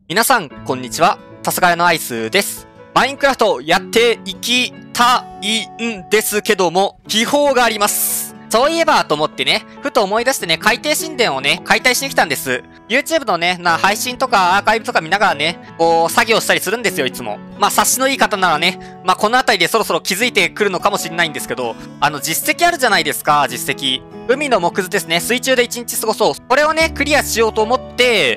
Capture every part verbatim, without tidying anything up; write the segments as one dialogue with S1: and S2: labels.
S1: 皆さん、こんにちは。たすがやのアイスです。マインクラフトやっていきたいんですけども、秘宝があります。そういえばと思ってね、ふと思い出してね、海底神殿をね、解体してきたんです。YouTube のね、な、配信とかアーカイブとか見ながらね、こう、作業したりするんですよ、いつも。まあ、察しのいい方ならね、まあ、このあたりでそろそろ気づいてくるのかもしれないんですけど、あの、実績あるじゃないですか、実績。海の木図ですね、水中で一日過ごそう。これをね、クリアしようと思って、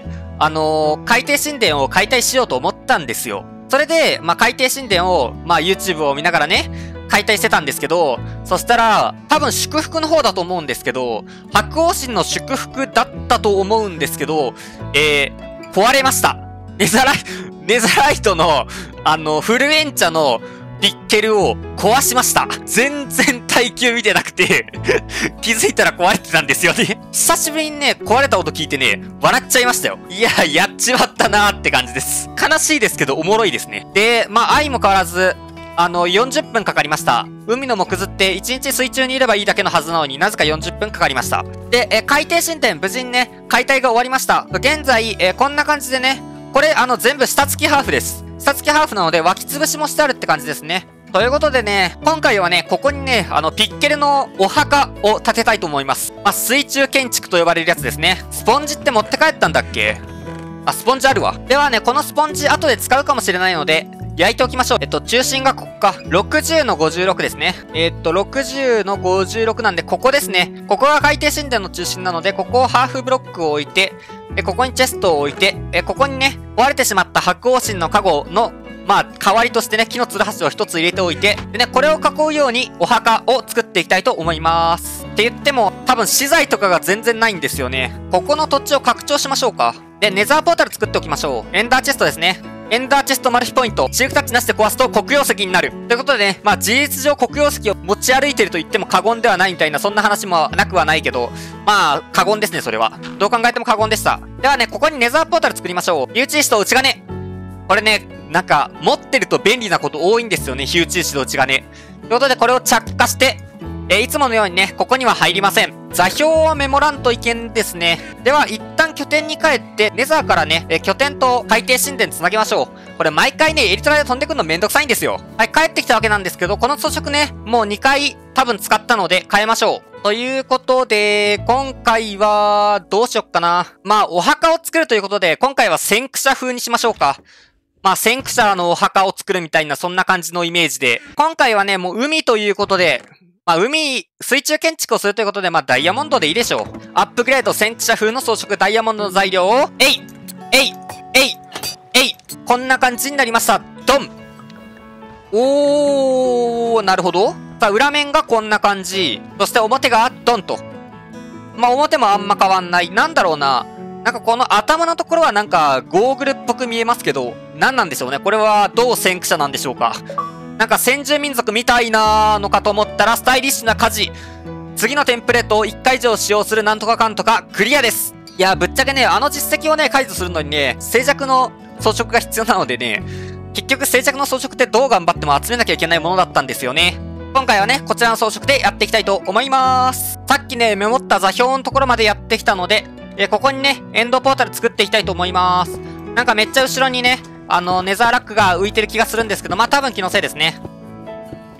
S1: あのー、海底神殿を解体しようと思ったんですよ。それで、まあ、海底神殿を、まあ、YouTube を見ながらね、解体してたんですけど、そしたら、多分祝福の方だと思うんですけど、白王神の祝福だったと思うんですけど、えー、壊れました。ネザライ、ネザライトの、あの、フルエンチャのピッケルを壊しました。全然耐久見てなくて、気づいたら壊れてたんですよね。久しぶりにね、壊れた音聞いてね、笑っちゃいましたよ。いや、やっちまったなーって感じです。悲しいですけど、おもろいですね。で、まあ、相も変わらず、あの、よんじゅっぷんかかりました。海の木図っていちにち水中にいればいいだけのはずなのになぜかよんじゅっぷんかかりました。で、え、海底神殿無事にね、解体が終わりました。現在、え、こんな感じでね、これ、あの、全部下付きハーフです。下付きハーフなので、脇潰しもしてあるって感じですね。ということでね、今回はね、ここにね、あの、ピッケルのお墓を建てたいと思います。まあ、水中建築と呼ばれるやつですね。スポンジって持って帰ったんだっけ？あ、スポンジあるわ。ではね、このスポンジ後で使うかもしれないので、焼いておきましょう。えっと、中心がここか。ろくじゅうのごじゅうろくですね。えっと、ろくじゅうのごじゅうろくなんで、ここですね。ここが海底神殿の中心なので、ここをハーフブロックを置いて、え、ここにチェストを置いて、え、ここにね、壊れてしまった白王神の加護の、まあ、代わりとしてね、木のつるはしを一つ入れておいて、でね、これを囲うようにお墓を作っていきたいと思います。って言っても、多分資材とかが全然ないんですよね。ここの土地を拡張しましょうか。で、ネザーポータル作っておきましょう。エンダーチェストですね。エンダーチェストマル秘ポイント。シルクタッチなしで壊すと黒曜石になる。ということでね、まあ事実上黒曜石を持ち歩いてると言っても過言ではないみたいな、そんな話もなくはないけど、まあ過言ですね、それは。どう考えても過言でした。ではね、ここにネザーポータル作りましょう。火打ち石と内金。これね、なんか、持ってると便利なこと多いんですよね、火打ち石と内金。ということで、これを着火して、えー、いつものようにね、ここには入りません。座標はメモらんといけんですね。では、一旦拠点に帰って、ネザーからね、えー、拠点と海底神殿つなげましょう。これ毎回ね、エリトラで飛んでくるのめんどくさいんですよ。はい、帰ってきたわけなんですけど、この装飾ね、もうにかい多分使ったので変えましょう。ということで、今回は、どうしよっかな。まあ、お墓を作るということで、今回は先駆者風にしましょうか。まあ、先駆者のお墓を作るみたいな、そんな感じのイメージで。今回はね、もう海ということで、まあ、海、水中建築をするということで、まあ、ダイヤモンドでいいでしょう。アップグレード先駆者風の装飾ダイヤモンドの材料を、えいえいえいえいこんな感じになりました。ドンおー、なるほど。さあ、裏面がこんな感じ。そして表がドンと。まあ、表もあんま変わんない。なんだろうな。なんかこの頭のところはなんかゴーグルっぽく見えますけど、何なんでしょうね。これはどう先駆者なんでしょうか。なんか先住民族みたいなのかと思ったらスタイリッシュな家事。次のテンプレートをいっかい以上使用するなんとかかんとかクリアです。いや、ぶっちゃけね、あの実績をね、解除するのにね、静寂の装飾が必要なのでね、結局静寂の装飾ってどう頑張っても集めなきゃいけないものだったんですよね。今回はね、こちらの装飾でやっていきたいと思います。さっきね、メモった座標のところまでやってきたので、えー、ここにね、エンドポータル作っていきたいと思います。なんかめっちゃ後ろにね、あの、ネザーラックが浮いてる気がするんですけど、まあ多分気のせいですね。おう !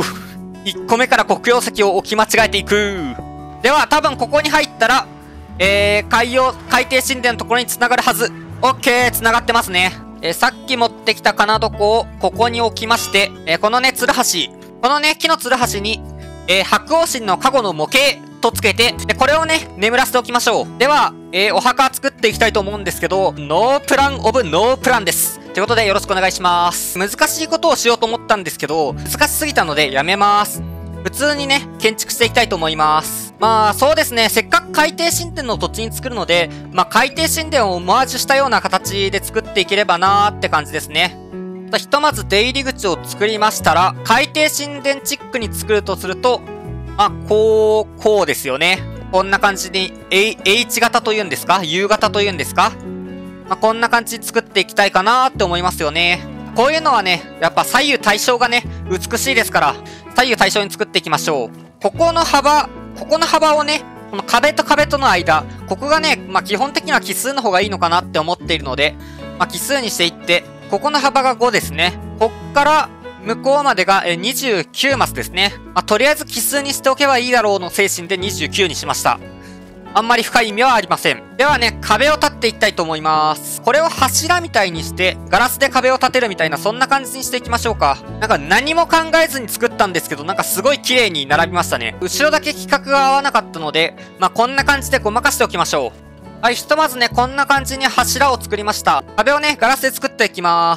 S1: いっこめから黒曜石を置き間違えていく。では、多分ここに入ったら、えー、海洋、海底神殿のところに繋がるはず。オッケー、繋がってますね。えー、さっき持ってきた金床をここに置きまして、えー、このね、ツルハシ。このね、木のツルハシに、えー、白王神の加護の模型とつけて、で、これをね、眠らせておきましょう。では、えー、お墓作っていきたいと思うんですけど、ノープランオブノープランです。ということで、よろしくお願いします。難しいことをしようと思ったんですけど、難しすぎたのでやめます。普通にね、建築していきたいと思います。まあ、そうですね、せっかく海底神殿の土地に作るので、まあ、海底神殿をオマージュしたような形で作っていければなーって感じですね。ひとまず出入り口を作りましたら、海底神殿チックに作るとすると、まあ、こう、こうですよね。こんな感じに、H 型というんですか ?U 型というんですかまあ、こんな感じに作っていきたいかなーって思いますよね。こういうのはね、やっぱ左右対称がね、美しいですから、左右対称に作っていきましょう。ここの幅、ここの幅をね、 この壁と壁との間、ここがね、まあ、基本的には奇数の方がいいのかなって思っているので、まあ、奇数にしていって、ここの幅がごですね。こっから向こうまでがにじゅうきゅうマスですね。まあ、とりあえず奇数にしておけばいいだろうの精神でにじゅうきゅうにしました。あんまり深い意味はありません。ではね、壁を立っていきたいと思います。これを柱みたいにして、ガラスで壁を立てるみたいな、そんな感じにしていきましょうか。なんか何も考えずに作ったんですけど、なんかすごい綺麗に並びましたね。後ろだけ規格が合わなかったので、まあこんな感じでごまかしておきましょう。はい、ひとまずね、こんな感じに柱を作りました。壁をね、ガラスで作っていきます。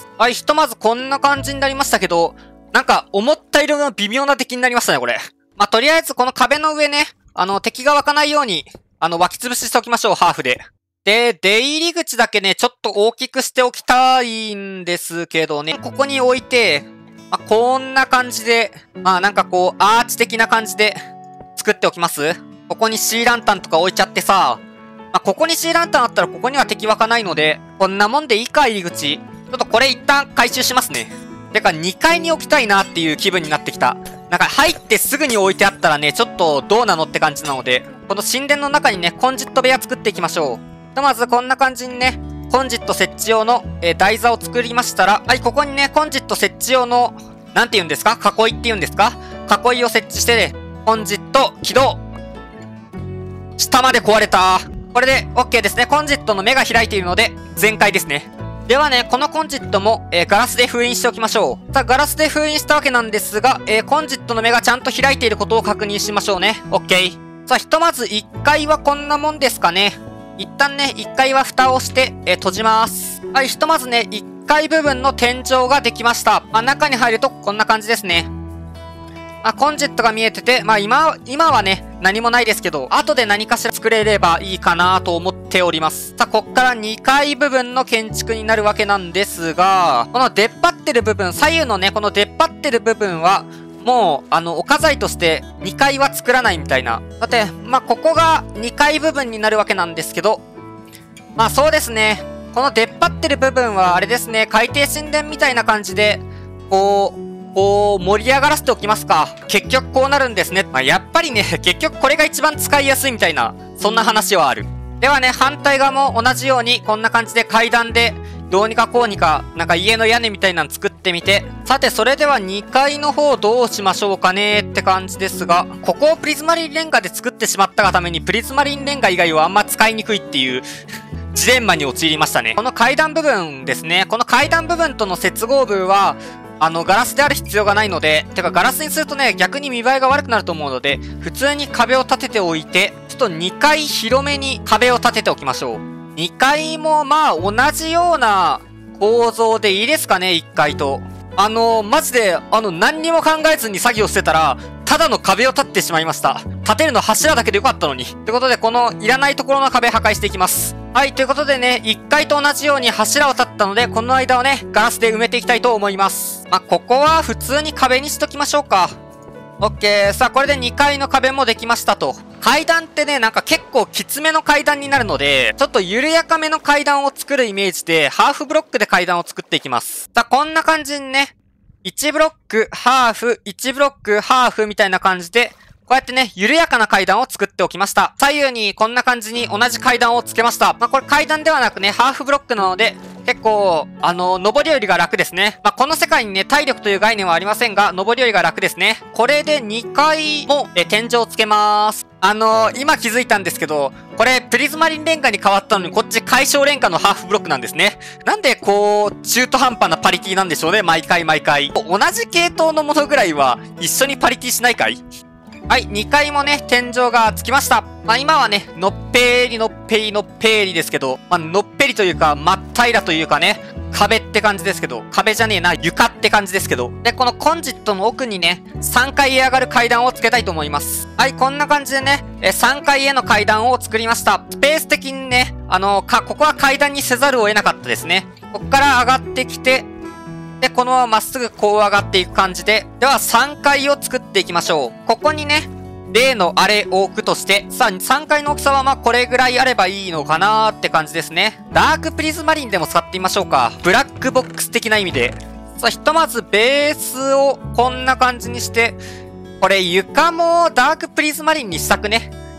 S1: はい、ひとまずこんな感じになりましたけど、なんか思った色の微妙な出来になりましたね、これ。まあとりあえずこの壁の上ね、あの、敵が湧かないように、あの、湧き潰ししておきましょう、ハーフで。で、出入り口だけね、ちょっと大きくしておきたいんですけどね、ここに置いて、まあ、こんな感じで、まあなんかこう、アーチ的な感じで作っておきます。ここにシーランタンとか置いちゃってさ、まあ、ここにシーランタンあったらここには敵湧かないので、こんなもんでいいか、入り口。ちょっとこれ一旦回収しますね。てか、にかいに置きたいなっていう気分になってきた。なんか入ってすぐに置いてあったらね、ちょっとどうなのって感じなので、この神殿の中にね、コンジット部屋作っていきましょう。ひとまずこんな感じにね、コンジット設置用の、えー、台座を作りましたら、はい、ここにね、コンジット設置用の、なんて言うんですか？囲いって言うんですか？囲いを設置して、ね、コンジット起動。下まで壊れた。これで OK ですね。コンジットの目が開いているので、全開ですね。ではね、このコンジットも、えー、ガラスで封印しておきましょう。さあ、ガラスで封印したわけなんですが、えー、コンジットの目がちゃんと開いていることを確認しましょうね。OK。さあ、ひとまずいっかいはこんなもんですかね。一旦ね、いっかいは蓋をして、えー、閉じます。はい、ひとまずね、いっかい部分の天井ができました。まあ、中に入るとこんな感じですね。まあ、コンジェットが見えてて、まあ今、今はね、何もないですけど、後で何かしら作れればいいかなと思っております。さあ、こっからにかい部分の建築になるわけなんですが、この出っ張ってる部分、左右のね、この出っ張ってる部分は、もう、あの、岡材としてにかいは作らないみたいな。だって、まあ、ここがにかい部分になるわけなんですけど、まあそうですね。この出っ張ってる部分はあれですね、海底神殿みたいな感じで、こう、こう、盛り上がらせておきますか。結局こうなるんですね。まあ、やっぱりね、結局これが一番使いやすいみたいな、そんな話はある。ではね、反対側も同じように、こんな感じで階段で、どうにかこうにか、なんか家の屋根みたいなの作ってみて。さて、それではにかいの方どうしましょうかねって感じですが、ここをプリズマリンレンガで作ってしまったがために、プリズマリンレンガ以外はあんま使いにくいっていう、ジレンマに陥りましたね。この階段部分ですね。この階段部分との接合部は、あの、ガラスである必要がないので、てかガラスにするとね、逆に見栄えが悪くなると思うので、普通に壁を立てておいて、ちょっとにかい広めに壁を立てておきましょう。にかいもまあ同じような構造でいいですかね、いっかいと。あの、マジで、あの、何にも考えずに作業してたら、ただの壁を立ってしまいました。立てるの柱だけでよかったのに。ってことで、このいらないところの壁破壊していきます。はい、ということでね、いっかいと同じように柱を立ったので、この間をね、ガラスで埋めていきたいと思います。まあ、ここは普通に壁にしときましょうか。オッケー。さあ、これでにかいの壁もできましたと。階段ってね、なんか結構きつめの階段になるので、ちょっと緩やかめの階段を作るイメージで、ハーフブロックで階段を作っていきます。さあ、こんな感じにね、いちブロック、ハーフ、いちブロック、ハーフみたいな感じで、こうやってね、緩やかな階段を作っておきました。左右にこんな感じに同じ階段をつけました。まあ、これ階段ではなくね、ハーフブロックなので、結構、あの、登り降りが楽ですね。まあ、この世界にね、体力という概念はありませんが、登り降りが楽ですね。これでにかいも、え、天井をつけまーす。あのー、今気づいたんですけど、これ、プリズマリンレンガに変わったのに、こっち解消レンガのハーフブロックなんですね。なんで、こう、中途半端なパリティなんでしょうね、毎回毎回。同じ系統のものぐらいは、一緒にパリティしないかい？はい、にかいもね、天井がつきました。まあ今はね、のっぺーりのっぺりのっぺーりですけど、まあのっぺりというか、真っ平らというかね、壁って感じですけど、壁じゃねえな、床って感じですけど。で、このコンジットの奥にね、さんかいへ上がる階段をつけたいと思います。はい、こんな感じでね、えさんかいへの階段を作りました。スペース的にね、あの、か、ここは階段にせざるを得なかったですね。こっから上がってきて、で、このまままっすぐこう上がっていく感じで、ではさんかいを作っていきましょう。ここにね、例のあれを置くとして、さあ、さんかいの大きさはまあこれぐらいあればいいのかなーって感じですね。ダークプリズマリンでも使ってみましょうか。ブラックボックス的な意味で。さあ、ひとまずベースをこんな感じにして、これ床もダークプリズマリンにしたくね。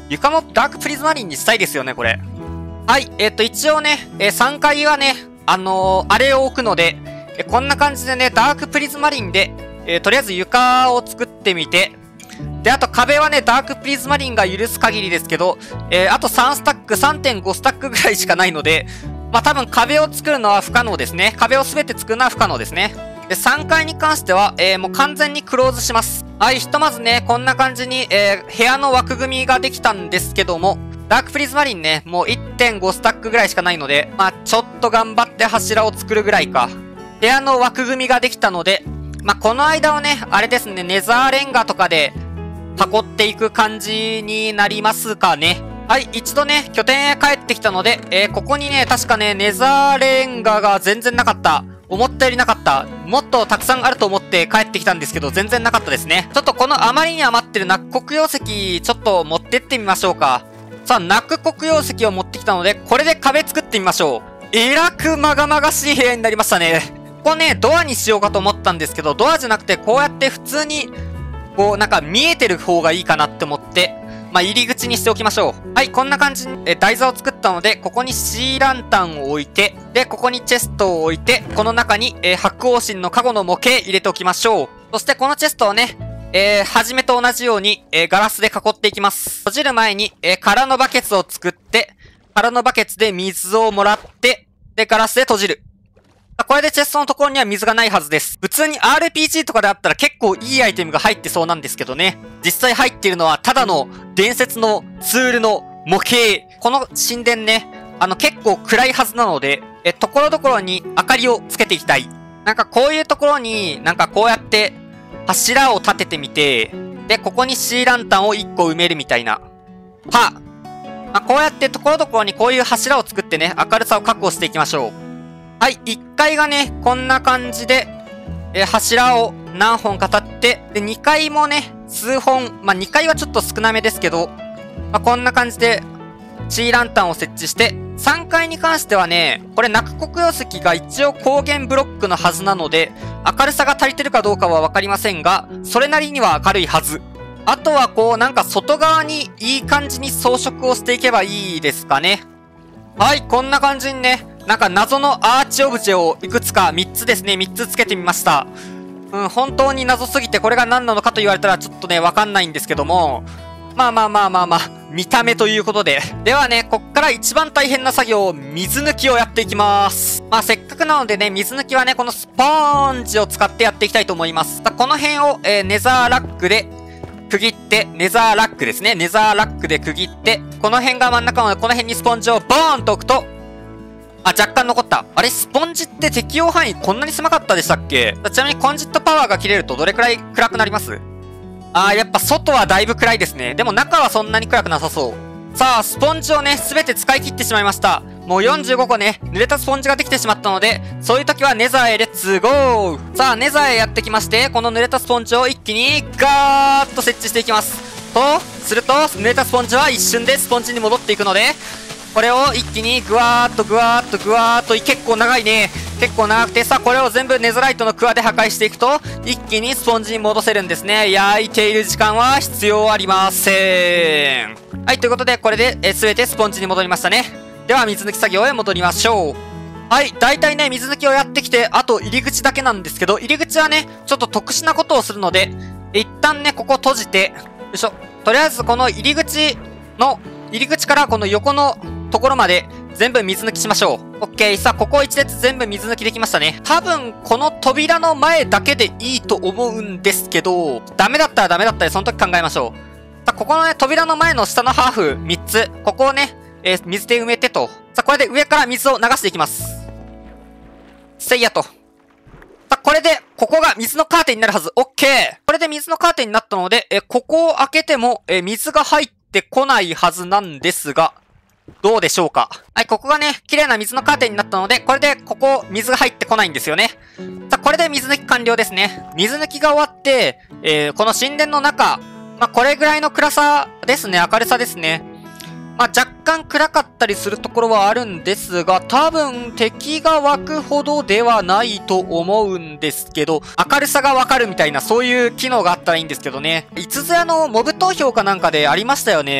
S1: 床もダークプリズマリンにしたいですよね、これ。はい、えっと、一応ね、えー、さんがいはね、あのー、あれを置くので、えー、こんな感じでね、ダークプリズマリンで、えー、とりあえず床を作ってみて、で、あと壁はね、ダークプリズマリンが許す限りですけど、えー、あとさんスタック、さんてんごスタックぐらいしかないので、まあ、多分壁を作るのは不可能ですね。壁をすべて作るのは不可能ですね。で、さんがいに関しては、えー、もう完全にクローズします。はい、ひとまずね、こんな感じに、えー、部屋の枠組みができたんですけども、ダークプリズマリンね、もう いってんごスタックぐらいしかないので、まあ、ちょっと頑張って柱を作るぐらいか。部屋の枠組みができたので、まあ、この間をね、あれですね、ネザーレンガとかで囲っていく感じになりますかね。はい、一度ね、拠点へ帰ってきたので、えー、ここにね、確かね、ネザーレンガが全然なかった。思ったよりなかった。もっとたくさんあると思って帰ってきたんですけど、全然なかったですね。ちょっとこのあまりに余ってるナック黒曜石、ちょっと持ってってみましょうか。さあ、ナック黒曜石を持ってきたので、これで壁作ってみましょう。えらくまがまがしい部屋になりましたね。ここね、ドアにしようかと思ったんですけど、ドアじゃなくて、こうやって普通に、こう、なんか見えてる方がいいかなって思って、まあ、入り口にしておきましょう。はい、こんな感じに、え、台座を作ったので、ここにシーランタンを置いて、で、ここにチェストを置いて、この中に、えー、白王神のカゴの模型入れておきましょう。そしてこのチェストをね、えー、はじめと同じように、えー、ガラスで囲っていきます。閉じる前に、えー、空のバケツを作って、空のバケツで水をもらって、で、ガラスで閉じる。これでチェストのところには水がないはずです。普通に アールピージー とかであったら結構いいアイテムが入ってそうなんですけどね。実際入っているのはただの伝説のツールの模型。この神殿ね、あの結構暗いはずなので、え、ところどころに明かりをつけていきたい。なんかこういうところになんかこうやって柱を立ててみて、で、ここにシーランタンをいっこ埋めるみたいな。はまあ、こうやってところどころにこういう柱を作ってね、明るさを確保していきましょう。はい、いっかいがね、こんな感じで、えー、柱を何本か立って、で、にかいもね、数本、まあ、にかいはちょっと少なめですけど、まあ、こんな感じで、シーランタンを設置して、さんがいに関してはね、これ、ナック黒曜石が一応光源ブロックのはずなので、明るさが足りてるかどうかはわかりませんが、それなりには明るいはず。あとはこう、なんか外側にいい感じに装飾をしていけばいいですかね。はい、こんな感じにね、なんか謎のアーチオブジェをいくつかみっつですね、みっつつけてみました。うん、本当に謎すぎてこれが何なのかと言われたらちょっとね、わかんないんですけども、まあまあまあまあまあ、見た目ということで。ではね、こっから一番大変な作業、水抜きをやっていきます。まあせっかくなのでね、水抜きはね、このスポンジを使ってやっていきたいと思います。この辺を、えー、ネザーラックで区切って、ネザーラックですね。ネザーラックで区切って、この辺が真ん中なので、この辺にスポンジをボーンと置くと、あ、若干残った。あれ、スポンジって適用範囲こんなに狭かったでしたっけ？ちなみにコンジットパワーが切れるとどれくらい暗くなります？あー、やっぱ外はだいぶ暗いですね。でも中はそんなに暗くなさそう。さあ、スポンジをね、すべて使い切ってしまいました。もうよんじゅうごこね、濡れたスポンジができてしまったので、そういう時はネザーへレッツゴー！さあ、ネザーへやってきまして、この濡れたスポンジを一気にガーッと設置していきます。と、すると、濡れたスポンジは一瞬でスポンジに戻っていくので、これを一気にぐわーっとぐわーっとぐわーっと結構長いね。結構長くてさ、これを全部ネザライトのクワで破壊していくと、一気にスポンジに戻せるんですね。焼いている時間は必要ありません。はい、ということで、これで、え、すべてスポンジに戻りましたね。では、水抜き作業へ戻りましょう。はい、だいたいね、水抜きをやってきて、あと入り口だけなんですけど、入り口はね、ちょっと特殊なことをするので、一旦ね、ここ閉じて、よいしょ。とりあえず、この入り口の、入り口からこの横のところまで全部水抜きしましょう。オッケー。さあ、ここ一列全部水抜きできましたね。多分、この扉の前だけでいいと思うんですけど、ダメだったらダメだったらその時考えましょう。さあ、ここのね、扉の前の下のハーフみっつ。ここをね、えー、水で埋めてと。さあ、これで上から水を流していきます。せいやと。さあ、これで、ここが水のカーテンになるはず。オッケー。これで水のカーテンになったので、えー、ここを開けても、えー、水が入ってこないはずなんですが、どうでしょうか。はい、ここがね、綺麗な水のカーテンになったので、これで、ここ、水が入ってこないんですよね。さあ、これで水抜き完了ですね。水抜きが終わって、えー、この神殿の中、まあ、これぐらいの暗さですね、明るさですね。まあ、若干暗かったりするところはあるんですが、多分、敵が湧くほどではないと思うんですけど、明るさがわかるみたいな、そういう機能があったらいいんですけどね。いつぞやのモブ投票かなんかでありましたよね。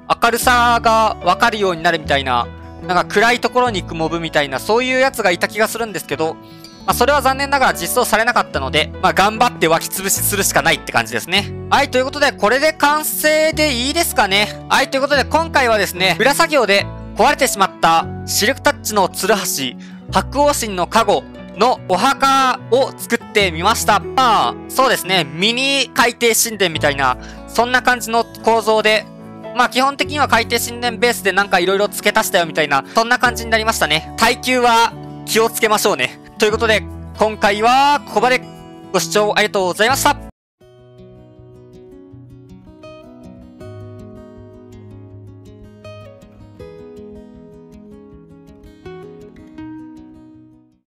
S1: 明るさがわかるようになるみたいな、なんか暗いところに行くモブみたいな、そういうやつがいた気がするんですけど、まあ、それは残念ながら実装されなかったので、まあ、頑張って湧き潰しするしかないって感じですね。はい、ということで、これで完成でいいですかね。はい、ということで、今回はですね、裏作業で壊れてしまったシルクタッチのツルハシ、白王神のカゴのお墓を作ってみました。まあ、そうですね、ミニ海底神殿みたいな、そんな感じの構造で、まあ基本的には海底神殿ベースでなんか色々付け足したよみたいな、そんな感じになりましたね。耐久は気をつけましょうね。ということで、今回はここまでご視聴ありがとうございました。